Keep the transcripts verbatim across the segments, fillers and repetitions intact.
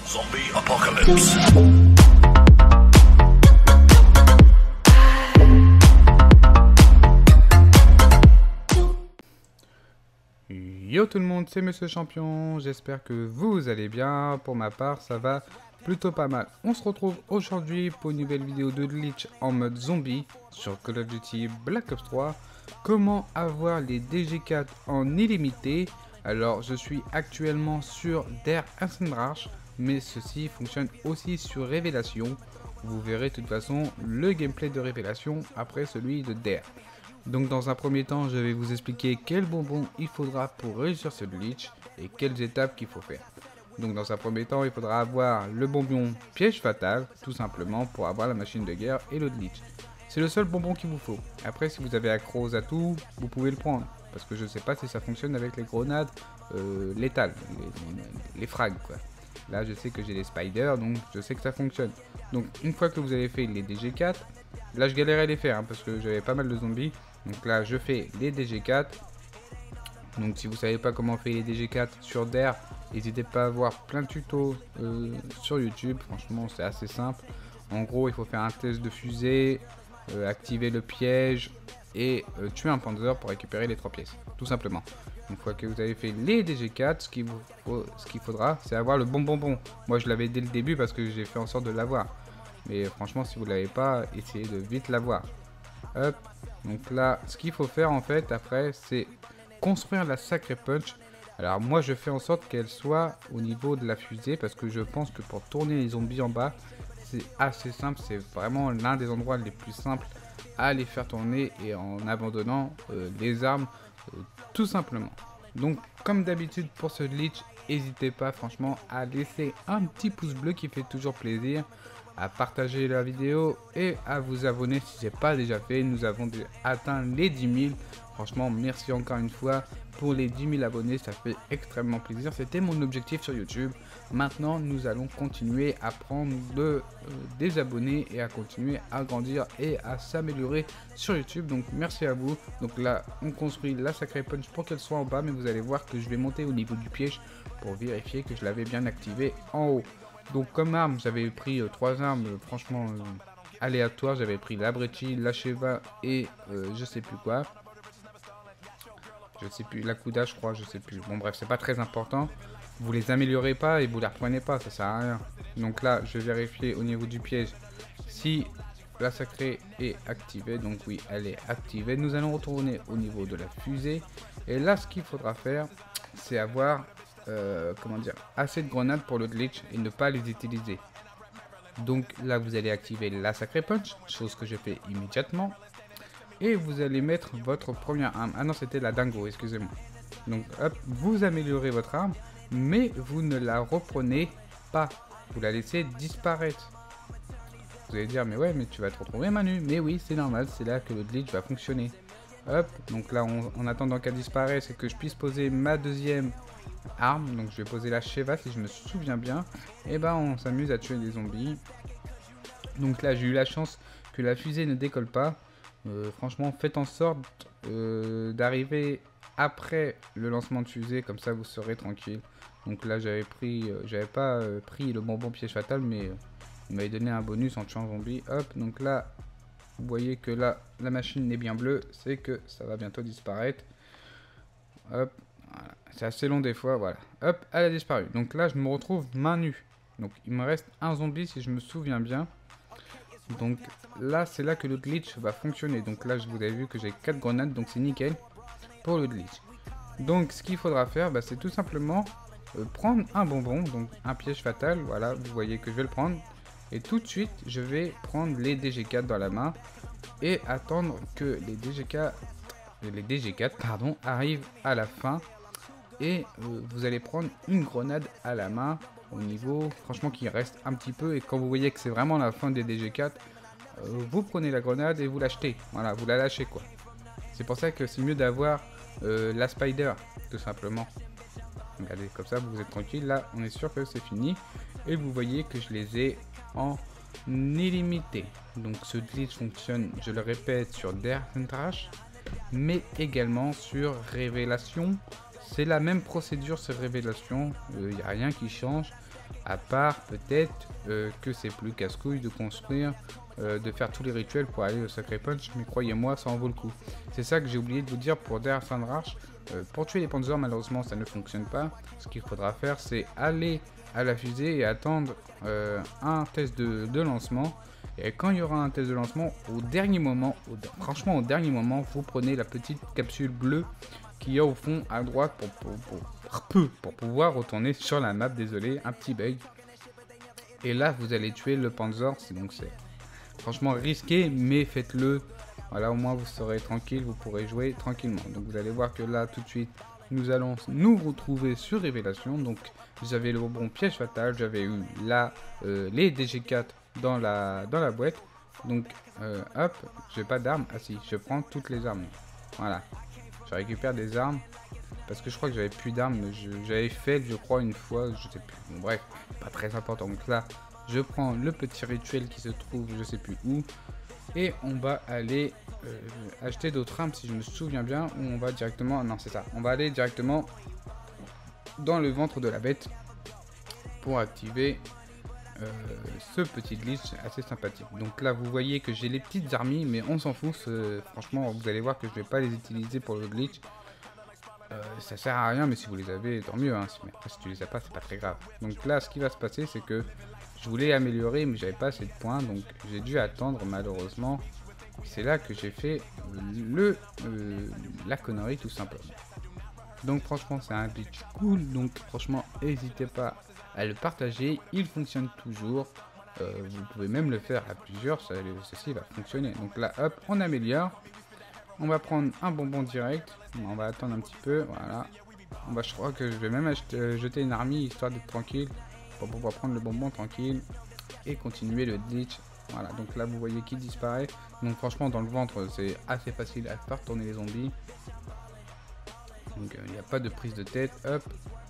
Zombie Apocalypse. Yo tout le monde, c'est Monsieur Champion, j'espère que vous allez bien. Pour ma part, ça va plutôt pas mal. On se retrouve aujourd'hui pour une nouvelle vidéo de glitch en mode zombie sur Call of Duty Black Ops trois. Comment avoir les D G quatre en illimité. Alors, je suis actuellement sur Der Ersten Rush, mais ceci fonctionne aussi sur Révélation. Vous verrez de toute façon le gameplay de Révélation après celui de Der. Donc dans un premier temps, je vais vous expliquer quel bonbon il faudra pour réussir ce glitch et quelles étapes qu'il faut faire. Donc dans un premier temps, il faudra avoir le bonbon piège fatal, tout simplement pour avoir la machine de guerre et le glitch. C'est le seul bonbon qu'il vous faut. Après, si vous avez accro aux atouts, vous pouvez le prendre. Parce que je ne sais pas si ça fonctionne avec les grenades euh, létales, les, les frags quoi. Là, je sais que j'ai les spiders, donc je sais que ça fonctionne. Donc une fois que vous avez fait les D G quatre, là je galérais à les faire hein, parce que j'avais pas mal de zombies. Donc là, je fais les D G quatre. Donc si vous savez pas comment on fait les D G quatre sur Der, n'hésitez pas à voir plein de tutos euh, sur YouTube. Franchement, c'est assez simple. En gros, il faut faire un test de fusée, euh, activer le piège et euh, tuer un Panzer pour récupérer les trois pièces. Tout simplement. Une fois que vous avez fait les D G quatre, ce qu'il vous faut, ce qu'il faudra, c'est avoir le bon bonbon. Moi, je l'avais dès le début parce que j'ai fait en sorte de l'avoir. Mais franchement, si vous l'avez pas, essayez de vite l'avoir. Hop. Donc là, ce qu'il faut faire en fait après, c'est construire la sacrée punch. Alors moi, je fais en sorte qu'elle soit au niveau de la fusée parce que je pense que pour tourner les zombies en bas, c'est assez simple. C'est vraiment l'un des endroits les plus simples à les faire tourner et en abandonnant euh, les armes euh, tout simplement. Donc comme d'habitude pour ce glitch, n'hésitez pas franchement à laisser un petit pouce bleu qui fait toujours plaisir, à partager la vidéo et à vous abonner si ce n'est pas déjà fait. Nous avons atteint les dix mille. Franchement, merci encore une fois pour les dix mille abonnés. Ça fait extrêmement plaisir. C'était mon objectif sur YouTube. Maintenant, nous allons continuer à prendre de, euh, des abonnés et à continuer à grandir et à s'améliorer sur YouTube. Donc, merci à vous. Donc là, on construit la sacrée punch pour qu'elle soit en bas. Mais vous allez voir que je vais monter au niveau du piège pour vérifier que je l'avais bien activé en haut. Donc comme arme, j'avais pris euh, trois armes euh, franchement euh, aléatoires. J'avais pris la Brecci, la Sheva et euh, je sais plus quoi. Je sais plus, la Kuda je crois, je sais plus. Bon bref, c'est pas très important. Vous les améliorez pas et vous les reprenez pas, ça sert à rien. Donc là, je vais vérifier au niveau du piège si la sacrée est activée. Donc oui, elle est activée. Nous allons retourner au niveau de la fusée. Et là, ce qu'il faudra faire, c'est avoir... Euh, comment dire, assez de grenades pour le glitch et ne pas les utiliser. Donc là vous allez activer la sacrée punch, chose que je fais immédiatement, et vous allez mettre votre première arme. Ah non, c'était la dingo, excusez-moi. Donc hop, vous améliorez votre arme, mais vous ne la reprenez pas, vous la laissez disparaître. Vous allez dire mais ouais, mais tu vas te retrouver Manu. Mais oui, c'est normal, c'est là que le glitch va fonctionner. Hop, donc là on, en attendant qu'elle disparaisse et que je puisse poser ma deuxième arme, donc je vais poser la Sheva si je me souviens bien, et ben on s'amuse à tuer des zombies. Donc là j'ai eu la chance que la fusée ne décolle pas. Euh, franchement faites en sorte euh, d'arriver après le lancement de fusée, comme ça vous serez tranquille. Donc là j'avais pris, euh, j'avais pas euh, pris le bonbon piège fatal, mais euh, il m'avait donné un bonus en tuant un zombie. Hop, donc là vous voyez que là la machine est bien bleue, c'est que ça va bientôt disparaître. Hop. Voilà. C'est assez long des fois, voilà. Hop, elle a disparu. Donc là, je me retrouve main nue. Donc il me reste un zombie si je me souviens bien. Donc là, c'est là que le glitch va fonctionner. Donc là, je vous avez vu que j'ai quatre grenades, donc c'est nickel pour le glitch. Donc ce qu'il faudra faire, bah, c'est tout simplement euh, prendre un bonbon, donc un piège fatal. Voilà, vous voyez que je vais le prendre. Et tout de suite, je vais prendre les D G quatre dans la main et attendre que les D G quatre, les D G quatre pardon, arrivent à la fin. Et euh, vous allez prendre une grenade à la main au niveau, franchement, qui reste un petit peu. Et quand vous voyez que c'est vraiment la fin des D G quatre, euh, vous prenez la grenade et vous l'achetez. Voilà, vous la lâchez quoi. C'est pour ça que c'est mieux d'avoir euh, la spider, tout simplement. Regardez, comme ça vous êtes tranquille. Là, on est sûr que c'est fini. Et vous voyez que je les ai en illimité. Donc ce glitch fonctionne, je le répète, sur Der Ersten Rush, mais également sur Révélation. C'est la même procédure sur Révélation, il euh, n'y a rien qui change. À part peut-être euh, que c'est plus casse-couille de construire, euh, de faire tous les rituels pour aller au Sacré Punch, mais croyez-moi, ça en vaut le coup. C'est ça que j'ai oublié de vous dire pour Der Sandrach. Euh, pour tuer les Panzers, malheureusement, ça ne fonctionne pas. Ce qu'il faudra faire, c'est aller à la fusée et attendre euh, un test de, de lancement. Et quand il y aura un test de lancement, au dernier moment, au, franchement au dernier moment, vous prenez la petite capsule bleue qu'il y a au fond à droite pour, pour, pour, pour, pour pouvoir retourner sur la map. Désolé, un petit bug. Et là, vous allez tuer le Panzer. Donc c'est franchement risqué, mais faites-le. Voilà, au moins vous serez tranquille, vous pourrez jouer tranquillement. Donc vous allez voir que là, tout de suite, nous allons nous retrouver sur Révélation. Donc j'avais le bon piège fatal, j'avais eu là euh, les D G quatre dans la, dans la boîte. Donc euh, hop, j'ai pas d'armes. Ah si, je prends toutes les armes. Voilà, je récupère des armes. Parce que je crois que j'avais plus d'armes. J'avais fait, je crois, une fois, je sais plus. Bon, bref, pas très important. Donc là, je prends le petit rituel qui se trouve, je sais plus où. Et on va aller euh, acheter d'autres armes si je me souviens bien. Ou on va directement... Non, c'est ça. On va aller directement dans le ventre de la bête pour activer euh, ce petit glitch assez sympathique. Donc là, vous voyez que j'ai les petites armies, mais on s'en fout. Franchement, vous allez voir que je vais pas les utiliser pour le glitch. Euh, ça sert à rien, mais si vous les avez, tant mieux. Hein. Mais après, si tu les as pas, c'est pas très grave. Donc là, ce qui va se passer, c'est que je voulais améliorer, mais j'avais pas assez de points, donc j'ai dû attendre malheureusement. C'est là que j'ai fait le euh, la connerie tout simplement. Donc franchement, c'est un glitch cool. Donc franchement, n'hésitez pas à le partager. Il fonctionne toujours. Euh, vous pouvez même le faire à plusieurs. Ça, ceci va fonctionner. Donc là, hop, on améliore. On va prendre un bonbon direct. On va attendre un petit peu. Voilà. On va, je crois que je vais même acheter, euh, jeter une armée histoire d'être tranquille. Pour pouvoir prendre le bonbon tranquille. Et continuer le glitch. Voilà. Donc là, vous voyez qu'il disparaît. Donc franchement, dans le ventre, c'est assez facile à faire tourner les zombies. Donc il euh, n'y a pas de prise de tête. Hop.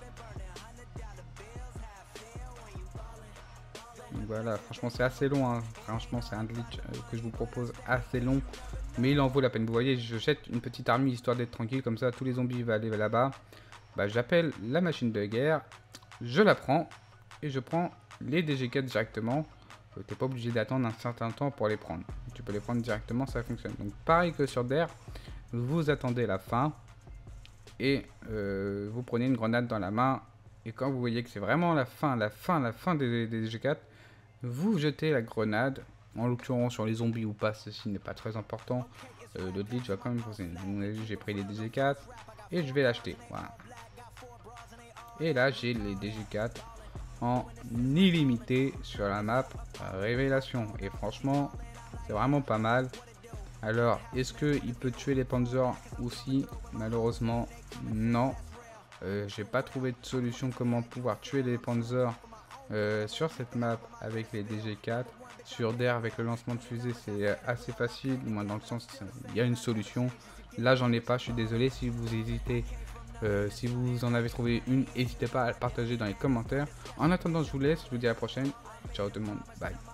Donc voilà, franchement c'est assez long, hein. Franchement c'est un glitch euh, que je vous propose assez long, mais il en vaut la peine. Vous voyez, je jette une petite armée histoire d'être tranquille, comme ça tous les zombies vont aller là-bas. Bah, j'appelle la machine de guerre, je la prends, et je prends les D G quatre directement. Euh, T'es pas obligé d'attendre un certain temps pour les prendre. Tu peux les prendre directement, ça fonctionne. Donc pareil que sur Der, vous attendez la fin, et euh, vous prenez une grenade dans la main, et quand vous voyez que c'est vraiment la fin, la fin, la fin des, des D G quatre, vous jetez la grenade, en l'occurrence sur les zombies ou pas, ceci n'est pas très important. Euh, le glitch va quand même fonctionner. J'ai pris les D G quatre et je vais l'acheter. Voilà. Et là j'ai les D G quatre en illimité sur la map Révélation. Et franchement, c'est vraiment pas mal. Alors, est-ce qu'il peut tuer les Panzers aussi? Malheureusement, non. Euh, j'ai pas trouvé de solution comment pouvoir tuer les Panzers Euh, sur cette map avec les D G quatre. Sur Der avec le lancement de fusée, c'est assez facile, moins dans le sens il y a une solution. Là j'en ai pas, je suis désolé. Si vous hésitez, euh, si vous en avez trouvé une, n'hésitez pas à le partager dans les commentaires. En attendant, je vous laisse, je vous dis à la prochaine. Ciao tout le monde, bye.